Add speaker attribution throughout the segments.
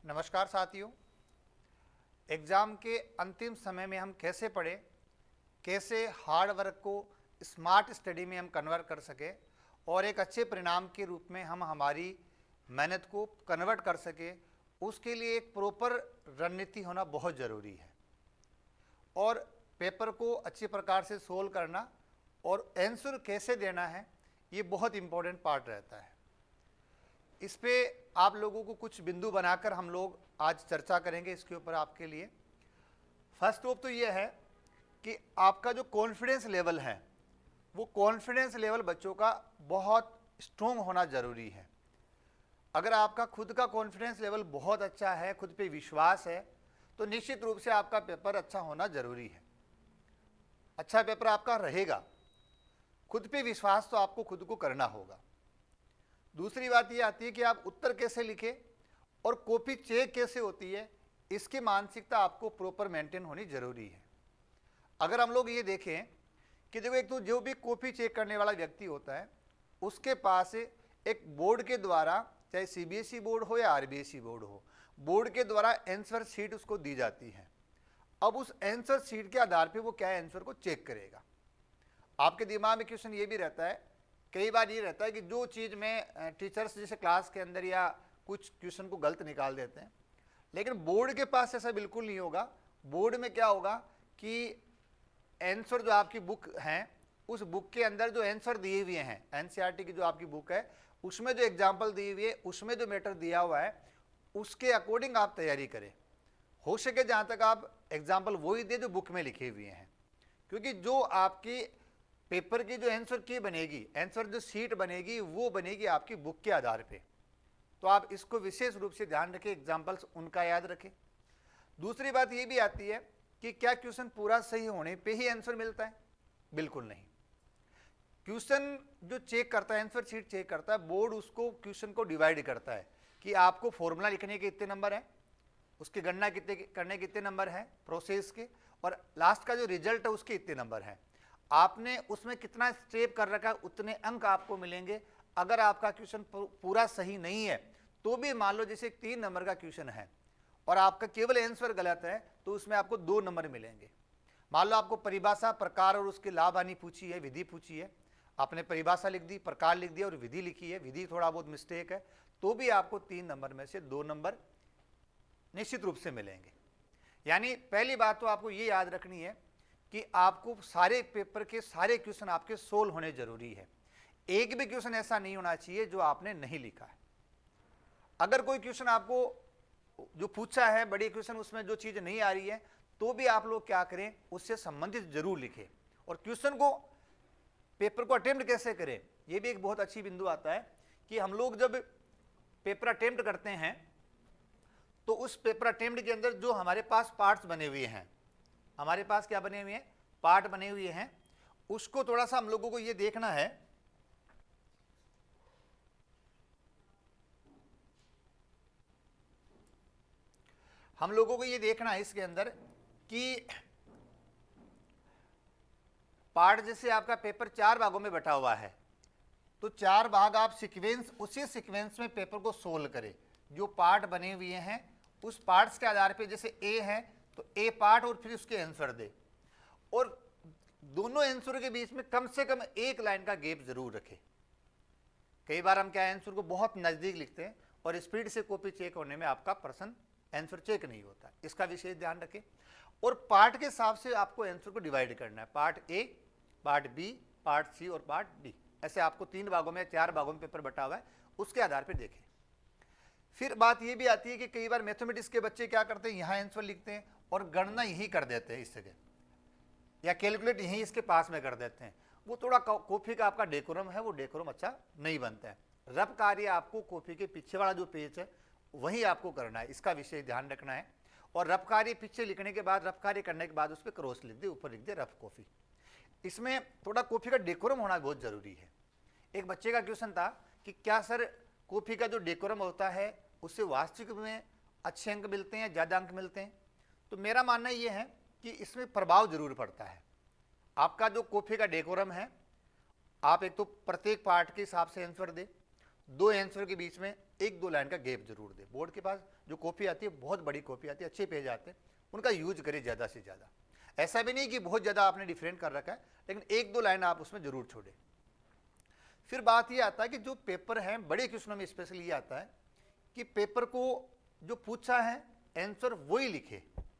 Speaker 1: नमस्कार साथियों। एग्ज़ाम के अंतिम समय में हम कैसे पढ़ें, कैसे हार्ड वर्क को स्मार्ट स्टडी में हम कन्वर्ट कर सके और एक अच्छे परिणाम के रूप में हम हमारी मेहनत को कन्वर्ट कर सके, उसके लिए एक प्रॉपर रणनीति होना बहुत ज़रूरी है। और पेपर को अच्छी प्रकार से सोल्व करना और आंसर कैसे देना है, ये बहुत इम्पोर्टेंट पार्ट रहता है। इस पे आप लोगों को कुछ बिंदु बनाकर हम लोग आज चर्चा करेंगे इसके ऊपर आपके लिए। फर्स्ट ऑफ तो ये है कि आपका जो कॉन्फिडेंस लेवल है, वो कॉन्फिडेंस लेवल बच्चों का बहुत स्ट्रोंग होना ज़रूरी है। अगर आपका खुद का कॉन्फिडेंस लेवल बहुत अच्छा है, खुद पे विश्वास है, तो निश्चित रूप से आपका पेपर अच्छा होना ज़रूरी है। अच्छा पेपर आपका रहेगा। खुद पे विश्वास तो आपको खुद को करना होगा। दूसरी बात ये आती है कि आप उत्तर कैसे लिखें और कॉपी चेक कैसे होती है, इसकी मानसिकता आपको प्रॉपर मेंटेन होनी जरूरी है। अगर हम लोग ये देखें कि देखो, एक तो जो भी कॉपी चेक करने वाला व्यक्ति होता है, उसके पास एक बोर्ड के द्वारा, चाहे सीबीएसई बोर्ड हो या आरबीएसई बोर्ड हो, बोर्ड के द्वारा आंसर शीट उसको दी जाती है। अब उस आंसर शीट के आधार पर वो क्या आंसर को चेक करेगा। आपके दिमाग में क्वेश्चन ये भी रहता है, कई बार ये रहता है कि जो चीज़ में टीचर्स जैसे क्लास के अंदर या कुछ क्वेश्चन को गलत निकाल देते हैं, लेकिन बोर्ड के पास ऐसा बिल्कुल नहीं होगा। बोर्ड में क्या होगा कि आंसर जो आपकी बुक है, उस बुक के अंदर जो आंसर दिए हुए हैं, एनसीईआरटी की जो आपकी बुक है, उसमें जो एग्जाम्पल दिए हुए है, उसमें जो मैटर दिया हुआ है, उसके अकॉर्डिंग आप तैयारी करें। हो सके जहाँ तक आप एग्जाम्पल वही दे जो बुक में लिखे हुए हैं, क्योंकि जो आपकी पेपर की जो आंसर की बनेगी, आंसर जो शीट बनेगी, वो बनेगी आपकी बुक के आधार पे। तो आप इसको विशेष रूप से ध्यान रखें, एग्जाम्पल्स उनका याद रखें। दूसरी बात ये भी आती है कि क्या क्वेश्चन पूरा सही होने पे ही आंसर मिलता है? बिल्कुल नहीं। क्वेश्चन जो चेक करता है, आंसर शीट चेक करता है, बोर्ड उसको क्वेश्चन को डिवाइड करता है कि आपको फॉर्मूला लिखने के इतने नंबर हैं, उसकी गणना कितने करने के इतने नंबर हैं प्रोसेस के, और लास्ट का जो रिजल्ट है उसके इतने नंबर हैं। आपने उसमें कितना स्टेप कर रखा है, उतने अंक आपको मिलेंगे। अगर आपका क्वेश्चन पूरा सही नहीं है तो भी, मान लो जैसे 3 नंबर का क्वेश्चन है और आपका केवल आंसर गलत है, तो उसमें आपको 2 नंबर मिलेंगे। मान लो आपको परिभाषा, प्रकार और उसकी लाभ हानि पूछी है, विधि पूछी है, आपने परिभाषा लिख दी, प्रकार लिख दिया और विधि लिखी है, विधि थोड़ा बहुत मिस्टेक है, तो भी आपको 3 नंबर में से 2 नंबर निश्चित रूप से मिलेंगे। यानी पहली बात तो आपको ये याद रखनी है कि आपको सारे पेपर के सारे क्वेश्चन आपके सोल्व होने जरूरी है। एक भी क्वेश्चन ऐसा नहीं होना चाहिए जो आपने नहीं लिखा है। अगर कोई क्वेश्चन आपको जो पूछा है, बड़ी क्वेश्चन, उसमें जो चीज नहीं आ रही है, तो भी आप लोग क्या करें, उससे संबंधित जरूर लिखें। और क्वेश्चन को, पेपर को अटेम्प्ट कैसे करें, यह भी एक बहुत अच्छी बिंदु आता है कि हम लोग जब पेपर अटेम्प्ट करते हैं, तो उस पेपर अटेम्प्ट के अंदर जो हमारे पास पार्ट्स बने हुए हैं, हमारे पास क्या बने हुए हैं, पार्ट बने हुए हैं, उसको थोड़ा सा हम लोगों को ये देखना है इसके अंदर कि पार्ट, जैसे आपका पेपर 4 भागों में बटा हुआ है, तो 4 भाग आप सीक्वेंस, उसी सीक्वेंस में पेपर को सोल्व करें। जो पार्ट बने हुए हैं उस पार्ट्स के आधार पे, जैसे ए है तो ए पार्ट और फिर उसके आंसर दे, और दोनों आंसर के बीच में कम से कम 1 लाइन का गैप जरूर रखें। कई बार हम क्या आंसर को बहुत नजदीक लिखते हैं और स्पीड से कॉपी चेक होने में आपका पर्सन आंसर चेक नहीं होता, इसका विशेष ध्यान रखें। और पार्ट के हिसाब से आपको आंसर को डिवाइड करना है, part A, part B, part C और पार्ट डी, ऐसे आपको 3 भागों में, 4 भागों में पेपर बटा हुआ है, उसके आधार पर देखें। फिर बात ये भी आती है कि कई बार मैथमेटिक्स के बच्चे क्या करते हैं, यहाँ आंसर लिखते हैं और गणना यही कर देते हैं इस जगह, या कैलकुलेट यहीं इसके पास में कर देते हैं। वो थोड़ा कॉपी का आपका डेकोरम है, वो डेकोरम अच्छा नहीं बनता है। रफ कार्य आपको कॉपी के पीछे वाला जो पेज है वही आपको करना है, इसका विशेष ध्यान रखना है। और रफ कार्य पीछे लिखने के बाद, रफ कार्य करने के बाद उस पर क्रॉस लिख दे, ऊपर लिख दे रफ कॉपी। इसमें थोड़ा कॉपी का डेकोरम होना बहुत जरूरी है। एक बच्चे का क्वेश्चन था कि क्या सर, कॉपी का जो डेकोरम होता है उससे वास्तविक में अच्छे अंक मिलते हैं, ज़्यादा अंक मिलते हैं? तो मेरा मानना ये है कि इसमें प्रभाव जरूर पड़ता है। आपका जो कॉपी का डेकोरम है, आप एक तो प्रत्येक पार्ट के हिसाब से आंसर दे, दो आंसर के बीच में 1-2 लाइन का गैप जरूर दे। बोर्ड के पास जो कॉपी आती है, बहुत बड़ी कॉपी आती है, अच्छे पेज आते हैं, उनका यूज करें ज़्यादा से ज़्यादा। ऐसा भी नहीं कि बहुत ज़्यादा आपने डिफरेंट कर रखा है, लेकिन 1-2 लाइन आप उसमें जरूर छोड़ें। फिर बात ये आता है कि जो पेपर है, बड़े क्वेश्चनों में स्पेशली ये आता है कि पेपर को जो पूछा है आंसर वही लिखे,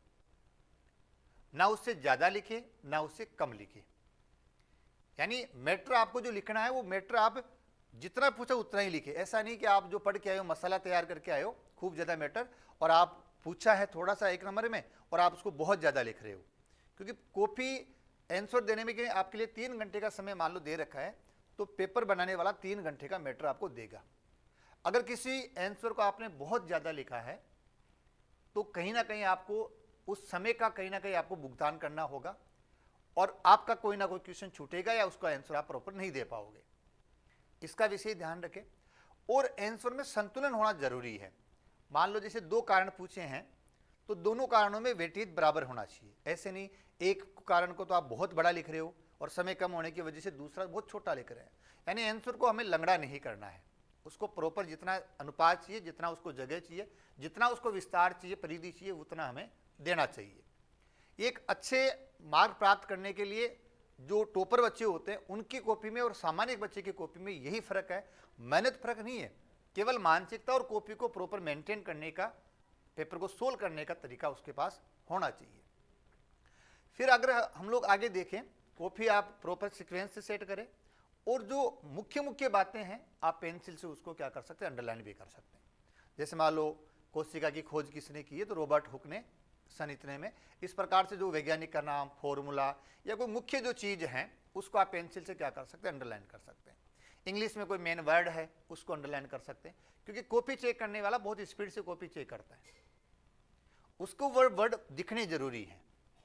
Speaker 1: ना उससे ज़्यादा लिखे ना उससे कम लिखे। यानी मैटर आपको जो लिखना है वो मैटर आप जितना पूछा उतना ही लिखे। ऐसा नहीं कि आप जो पढ़ के आए हो, मसाला तैयार करके आए हो, खूब ज़्यादा मैटर, और आप पूछा है थोड़ा सा 1 नंबर में और आप उसको बहुत ज़्यादा लिख रहे हो। क्योंकि कॉपी आंसर देने में कि आपके लिए 3 घंटे का समय मान लो दे रखा है, तो पेपर बनाने वाला 3 घंटे का मैटर आपको देगा। अगर किसी आंसर को आपने बहुत ज़्यादा लिखा है तो कहीं ना कहीं आपको उस समय का कहीं ना कहीं आपको भुगतान करना होगा, और आपका कोई ना कोई क्वेश्चन छूटेगा या उसका आंसर आप प्रॉपर नहीं दे पाओगे। इसका विशेष ध्यान रखें। और आंसर में संतुलन होना जरूरी है। मान लो जैसे 2 कारण पूछे हैं तो दोनों कारणों में वेटेज बराबर होना चाहिए। ऐसे नहीं एक कारण को तो आप बहुत बड़ा लिख रहे हो और समय कम होने की वजह से दूसरा बहुत छोटा लिख रहे हैं। यानी आंसर को हमें लंगड़ा नहीं करना है, उसको प्रॉपर जितना अनुपात चाहिए, जितना उसको जगह चाहिए, जितना उसको विस्तार चाहिए, परिधि चाहिए, उतना हमें देना चाहिए। एक अच्छे मार्क प्राप्त करने के लिए जो टॉपर बच्चे होते हैं उनकी कॉपी में और सामान्य बच्चे की कॉपी में यही फर्क है। मेहनत फर्क नहीं है, केवल मानसिकता और कॉपी को प्रॉपर मेंटेन करने का, पेपर को सोल्व करने का तरीका उसके पास होना चाहिए। फिर अगर हम लोग आगे देखें, कॉपी आप प्रॉपर सीक्वेंस से सेट करें, और जो मुख्य मुख्य बातें हैं आप पेंसिल से उसको क्या कर सकते हैं, अंडरलाइन भी कर सकते हैं। जैसे मान लो कोशिका की खोज किसने की है, तो रॉबर्ट हुक ने सन इतने में। इस प्रकार से जो वैज्ञानिक का नाम, फॉर्मूला या कोई मुख्य जो चीज़ है उसको आप पेंसिल से क्या कर सकते हैं, अंडरलाइन कर सकते हैं। इंग्लिश में कोई मेन वर्ड है उसको अंडरलाइन कर सकते हैं, क्योंकि कॉपी चेक करने वाला बहुत स्पीड से कॉपी चेक करता है, उसको वर्ड दिखने जरूरी है।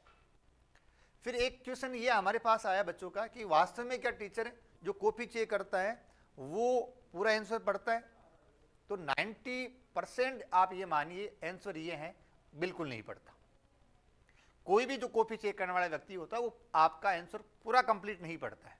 Speaker 1: फिर एक क्वेश्चन ये हमारे पास आया बच्चों का कि वास्तव में क्या टीचर जो कॉपी चेक करता है वो पूरा आंसर पढ़ता है? तो 90% आप ये मानिए आंसर ये है, बिल्कुल नहीं पढ़ता। कोई भी जो कॉपी चेक करने वाला व्यक्ति होता है वो आपका आंसर पूरा कंप्लीट नहीं पढ़ता है।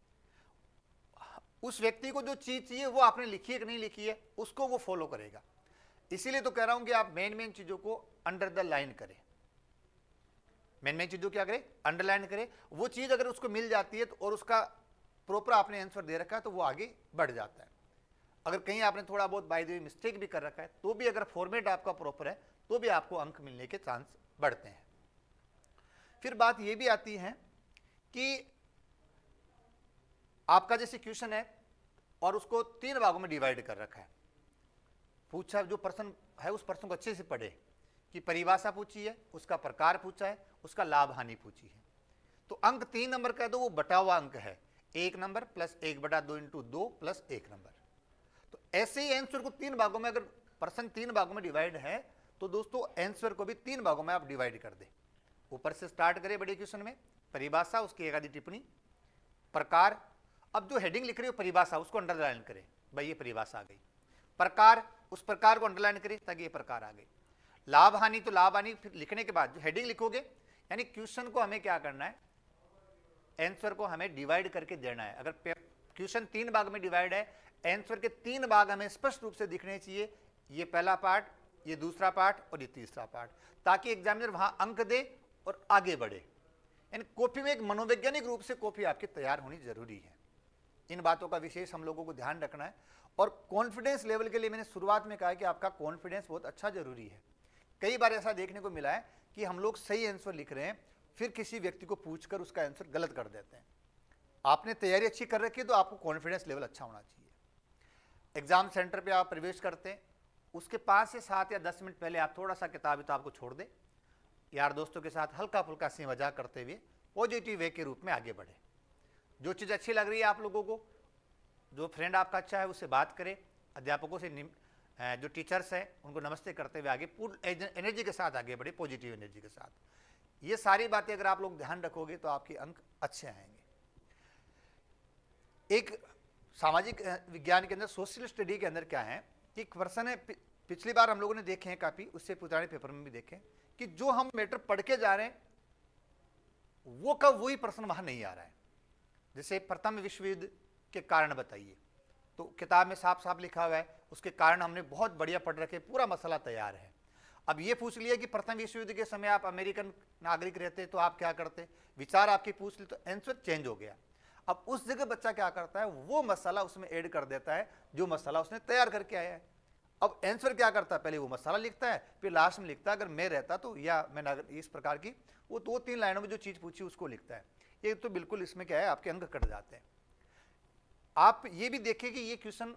Speaker 1: उस व्यक्ति को जो चीज चाहिए वो आपने लिखी है कि नहीं लिखी है उसको वो फॉलो करेगा। इसीलिए तो कह रहा हूं कि आप मेन चीजों को अंडर द लाइन करें। मेन चीजों क्या करें, अंडरलाइन करें। वो चीज अगर उसको मिल जाती है तो और उसका प्रॉपर आपने आंसर दे रखा है तो वो आगे बढ़ जाता है। अगर कहीं आपने थोड़ा बहुत बाय द वे मिस्टेक भी कर रखा है तो भी अगर फॉर्मेट आपका प्रॉपर है तो भी आपको अंक मिलने के चांस बढ़ते हैं। फिर बात ये भी आती है कि आपका जैसे क्वेश्चन है और उसको 3 भागों में डिवाइड कर रखा है। पूछा जो प्रश्न है उस प्रश्न को अच्छे से पढ़े कि परिभाषा पूछी है, उसका प्रकार पूछा है, उसका लाभ हानि पूछी है। तो अंक 3 नंबर का तो वो बटा हुआ अंक है, 1 नंबर प्लस 1/2 × 2 प्लस 1 नंबर। तो ऐसे ही आंसर को 3 भागों में, अगर प्रश्न 3 भागों में डिवाइड है तो दोस्तों आंसर को भी 3 भागों में आप डिवाइड कर दें। ऊपर से स्टार्ट करें बड़े क्वेश्चन में, परिभाषा, उसकी एक आधी टिप्पणी, प्रकार। अब जो हेडिंग लिख रही हो परिभाषा उसको अंडरलाइन करें, भाई ये परिभाषा आ गई। प्रकार, उस प्रकार को अंडरलाइन करें ताकि ये प्रकार आ गई। लाभ हानि, तो लाभ हानि फिर लिखने के बाद जो हेडिंग लिखोगे, यानी क्वेश्चन को हमें क्या करना है, आंसर को हमें डिवाइड करके देना है। अगर क्वेश्चन 3 भाग में डिवाइड है, आंसर के 3 भाग हमें स्पष्ट रूप से दिखने चाहिए, ये पहला पार्ट, ये दूसरा पार्ट और ये तीसरा पार्ट, ताकि एग्जामिनर वहां अंक दे और आगे बढ़े। यानी कॉपी में एक मनोवैज्ञानिक रूप से कॉपी आपकी तैयार होनी जरूरी है। इन बातों का विशेष हम लोगों को ध्यान रखना है। और कॉन्फिडेंस लेवल के लिए मैंने शुरुआत में कहा कि आपका कॉन्फिडेंस बहुत अच्छा जरूरी है। कई बार ऐसा देखने को मिला है कि हम लोग सही आंसर लिख रहे हैं, फिर किसी व्यक्ति को पूछकर उसका आंसर गलत कर देते हैं। आपने तैयारी अच्छी कर रखी है तो आपको कॉन्फिडेंस लेवल अच्छा होना चाहिए। एग्जाम सेंटर पे आप प्रवेश करते हैं, उसके 5 से 7 या 10 मिनट पहले आप थोड़ा सा किताब को छोड़ दें, यार दोस्तों के साथ हल्का फुल्का सी मजाक करते हुए पॉजिटिव वे के रूप में आगे बढ़े। जो चीज़ अच्छी लग रही है आप लोगों को, जो फ्रेंड आपका अच्छा है उससे बात करें, अध्यापकों से जो टीचर्स हैं उनको नमस्ते करते हुए आगे पूर्ण एनर्जी के साथ आगे बढ़े, पॉजिटिव एनर्जी के साथ। ये सारी बातें अगर आप लोग ध्यान रखोगे तो आपके अंक अच्छे आएंगे। एक सामाजिक विज्ञान के अंदर, सोशल स्टडी के अंदर क्या है कि क्वेश्चन है, पिछली बार हम लोगों ने देखे हैं काफी, उससे पुराने पेपर में भी देखे कि जो हम मैटर पढ़ के जा रहे हैं वो कब वही प्रश्न वहां नहीं आ रहा है। जैसे प्रथम विश्व युद्ध के कारण बताइए, तो किताब में साफ साफ लिखा हुआ है, उसके कारण हमने बहुत बढ़िया पढ़ रखे, पूरा मसला तैयार है। अब ये पूछ लिया कि प्रथम विश्व युद्ध के समय आप अमेरिकन नागरिक रहते तो आप क्या करते, विचार आपकी पूछ ली तो आंसर चेंज हो गया। अब उस जगह बच्चा क्या करता है, वो मसाला उसमें ऐड कर देता है जो मसाला उसने तैयार करके आया है। अब आंसर क्या करता है, पहले वो मसाला लिखता है, फिर लास्ट में लिखता है अगर मैं रहता तो, या मैं इस प्रकार की वो 2-3 लाइनों में जो चीज पूछी उसको लिखता है। ये तो बिल्कुल इसमें क्या है, आपके अंक कट जाते हैं। आप ये भी देखें कि ये क्वेश्चन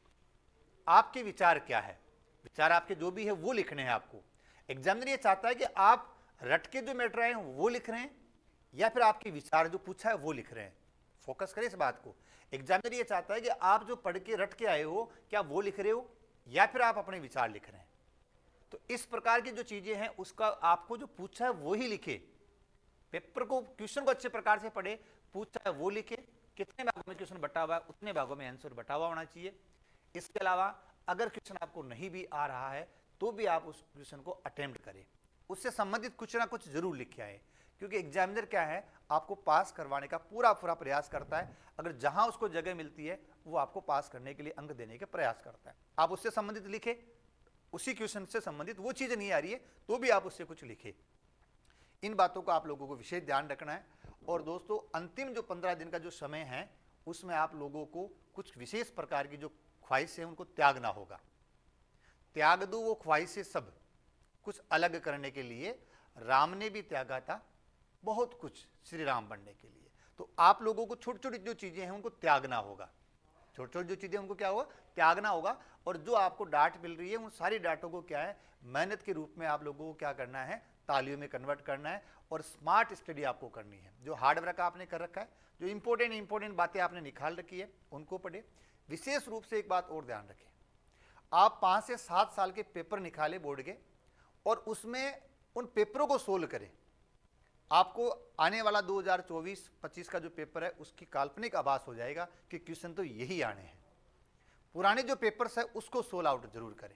Speaker 1: आपके विचार क्या है, विचार आपके जो भी है वो लिखने हैं आपको। एग्जामिनर ये चाहता है कि आप रट के जो मैटर आए हैं वो लिख रहे हैं या फिर आपके विचार जो पूछा है वो लिख रहे हैं। फोकस करें इस बात को। एग्जामिनर ये चाहता है कि आप जो पढ़ के रट के आए हो क्या वो लिख रहे हो या फिर आप अपने विचार लिख रहे हैं। तो इस प्रकार की जो चीजें हैं उसका आपको जो पूछा है वो ही लिखे। पेपर को, क्वेश्चन को अच्छे प्रकार से पढ़े, पूछा है वो लिखे, कितने भागों में क्वेश्चन बटा हुआ है उतने भागों में आंसर बटा हुआ होना चाहिए। इसके अलावा अगर क्वेश्चन आपको नहीं भी आ रहा है तो भी आप उस क्वेश्चन को अटेम्प्ट करें, उससे संबंधित कुछ ना कुछ जरूर लिखे आए, क्योंकि एग्जामिनर क्या है, आपको पास करवाने का पूरा प्रयास करता है। अगर जहां उसको जगह मिलती है वो आपको पास करने के लिए अंक देने का प्रयास करता है। आप उससे संबंधित लिखे, उसी क्वेश्चन से संबंधित वो चीज नहीं आ रही है तो भी आप उससे कुछ लिखे। इन बातों का आप लोगों को विशेष ध्यान रखना है। और दोस्तों अंतिम जो 15 दिन का जो समय है उसमें आप लोगों को कुछ विशेष प्रकार की जो ख्वाहिश है उनको त्यागना होगा। त्याग दो वो ख्वाहिशें सब, कुछ अलग करने के लिए राम ने भी त्यागा था बहुत कुछ श्री राम बनने के लिए। तो आप लोगों को छोटी छोटी जो चीजें हैं उनको त्यागना होगा, छोटी छोटी जो चीजें उनको क्या होगा, त्यागना होगा। और जो आपको डांट मिल रही है उन सारी डांटों को क्या है, मेहनत के रूप में आप लोगों को क्या करना है, तालियों में कन्वर्ट करना है और स्मार्ट स्टडी आपको करनी है। जो हार्ड वर्क आपने कर रखा है, जो इंपॉर्टेंट बातें आपने निकाल रखी है उनको पढ़े। विशेष रूप से एक बात और ध्यान रखें, आप 5 से 7 साल के पेपर निकाले बोर्ड के और उसमें उन पेपरों को सोल्व करें। आपको आने वाला 2024-25 का जो पेपर है उसकी काल्पनिक आभास हो जाएगा कि क्वेश्चन तो यही आने हैं। पुराने जो पेपर्स है उसको सोल्व आउट जरूर करें।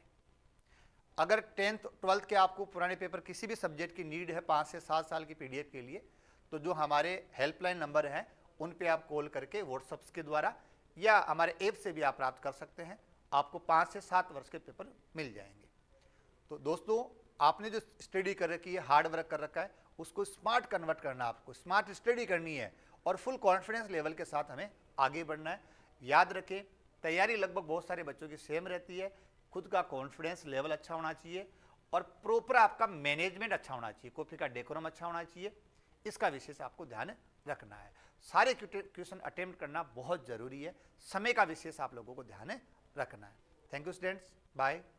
Speaker 1: अगर 10th 12th के आपको पुराने पेपर किसी भी सब्जेक्ट की नीड है 5 से 7 साल की पीडीएफ के लिए, तो जो हमारे हेल्पलाइन नंबर हैं उन पे आप कॉल करके व्हाट्सएप के द्वारा या हमारे ऐप से भी आप प्राप्त कर सकते हैं। आपको 5 से 7 वर्ष के पेपर मिल जाएंगे। तो दोस्तों आपने जो स्टडी कर रखी है, हार्ड वर्क कर रखा है, उसको स्मार्ट कन्वर्ट करना, आपको स्मार्ट स्टडी करनी है और फुल कॉन्फिडेंस लेवल के साथ हमें आगे बढ़ना है। याद रखें तैयारी लगभग बहुत सारे बच्चों की सेम रहती है, खुद का कॉन्फिडेंस लेवल अच्छा होना चाहिए और प्रॉपर आपका मैनेजमेंट अच्छा होना चाहिए, कॉपी का डेकोरम अच्छा होना चाहिए, इसका विशेष आपको ध्यान रखना है। सारे क्वेश्चन अटेम्प्ट करना बहुत जरूरी है, समय का विशेष आप लोगों को ध्यान रखना है। Thank you students, bye.